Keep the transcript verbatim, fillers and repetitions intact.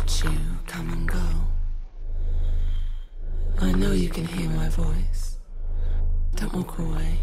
watch you come and go. I know you can hear my voice. Don't walk away.